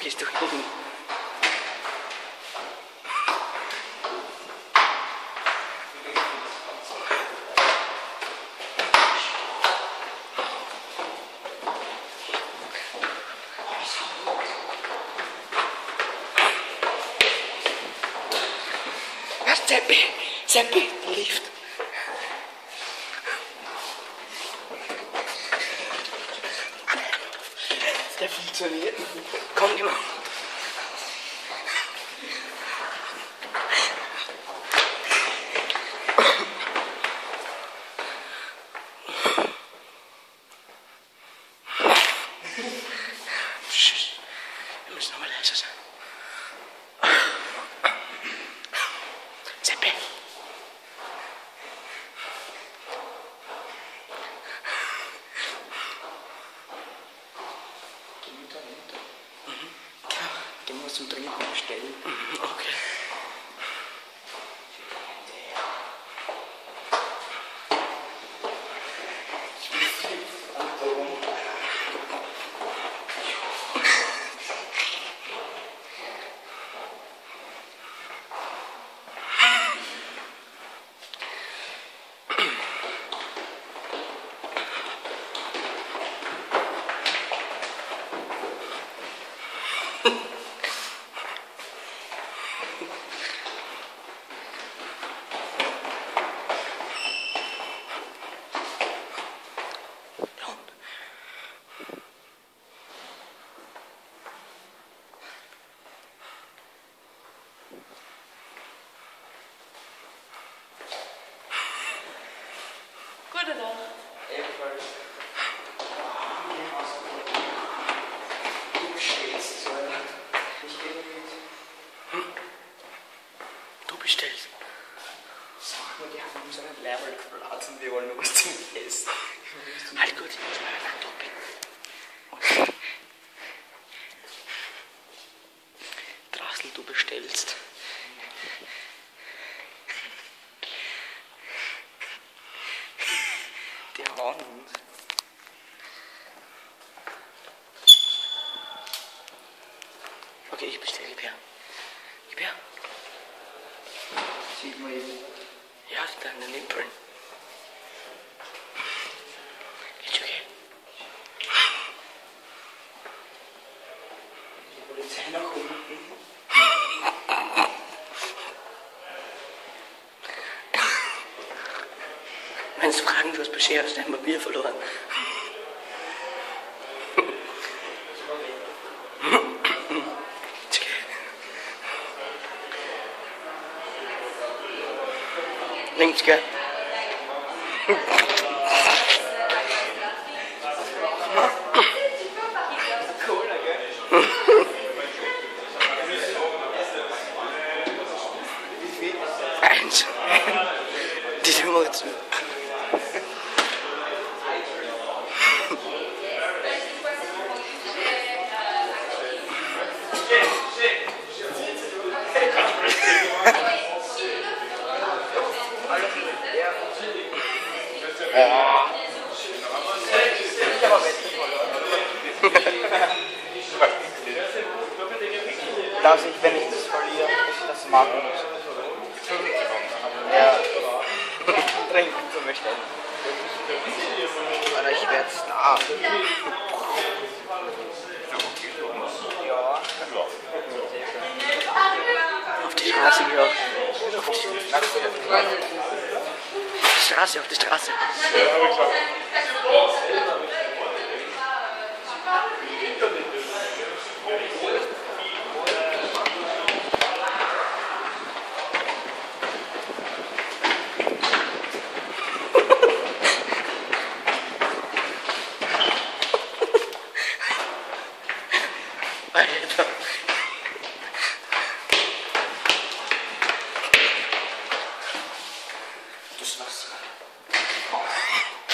gehst du hin? Seppi, der Lift. Der funktioniert. Komm immer. Wir müssen nochmal leiser sein. Seppi. Den musst du dringend bestellen. Okay. Gute Nacht. Ebenfalls. Du stehst, ich gehe mit. Du bestellst. Sag mal, die haben uns einen Level geblasen, wir wollen nur was zum Essen. Halt gut, ich muss mal reingucken. Drassel, du bestellst. Die hauen uns. Okay, ich bestelle, gib her. Gib her. Sieht man eben. Ja, deine Nippeln. Geht's okay? Die Polizei nach unten. Wenn sie fragen, du hast Bescheid, hast dein Papier verloren. Ist okay. Links, gell? Cola, gell? Wie viel? Eins. Die Nummer zu. Dass ich, wenn ich das verliere, muss ich das machen muss. Ja. Trinken zum Bestellen. Oder ich werde Star. Ja. Auf die Straße geh auch. Auf die Straße. Alter. Das Wasser.